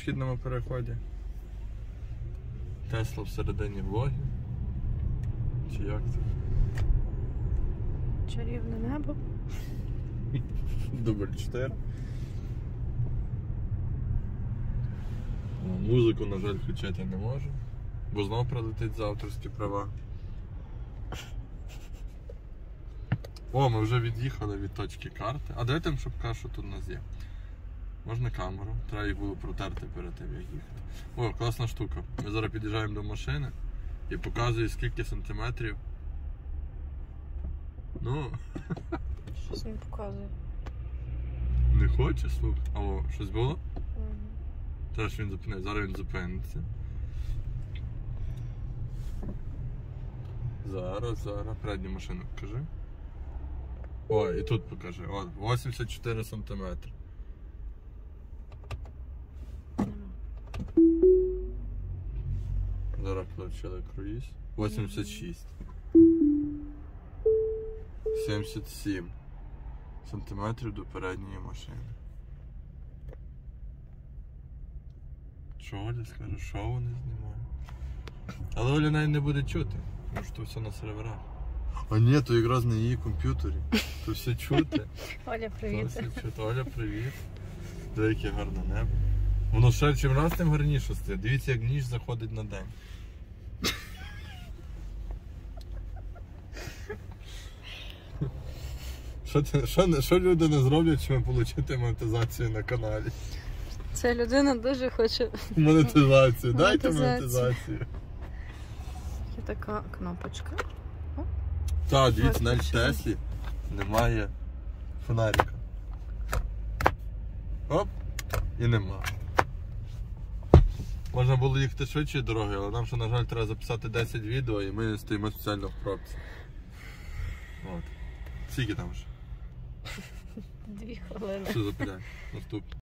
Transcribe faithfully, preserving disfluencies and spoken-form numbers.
пішохідному переході. Тесла всередині влоги. Чи як це? Чарівне небо. Дубль чотири. Музику, на жаль, включати не можу, бо знов прилетить за авторські права. О, ми вже від'їхали від точки карти. А давайте, щоб кажу, що тут у нас є. Можна камеру, треба їх було протерти перед тим, як їхати. О, класна штука. Ми зараз під'їжджаємо до машини і показую, скільки сантиметрів. Ну. Щось не показує. Не хоче, слухай. Алло, щось було? Угу. Теж він зупинить, зараз він зупиниться. Зараз, зараз. Передню машину покажи. О, і тут покажи. О, вісімдесят чотири сантиметри. Зараз включили круїз. вісімдесят шість. сімдесят сім сантиметрів до передньої машини. Що Оля скаже, що вони знімають? Але Оля навіть не буде чути, тому що все на серверах. А ні, то якраз на її комп'ютері. То все чути. Оля, То привіт. все чути. Оля, привіт. Диви, яке гарне небо. Воно ще чим раз тим гарніше стає. Дивіться, як ніч заходить на день. Що, ти, що, що люди не зроблять, щоб отримати монетизацію на каналі? Ця людина дуже хоче Монетизацію. Дайте Монетизацію. монетизацію. Є така кнопочка. Так, дивіться, навіть в Виключили. Теслі немає фонарика. Оп, і нема. Можна було їхати швидше дороги, але нам ще, на жаль, треба записати десять відео і ми стоїмо спеціально в пробці. От. Скільки там вже? Дві хвилини. Що за педаль? Наступне.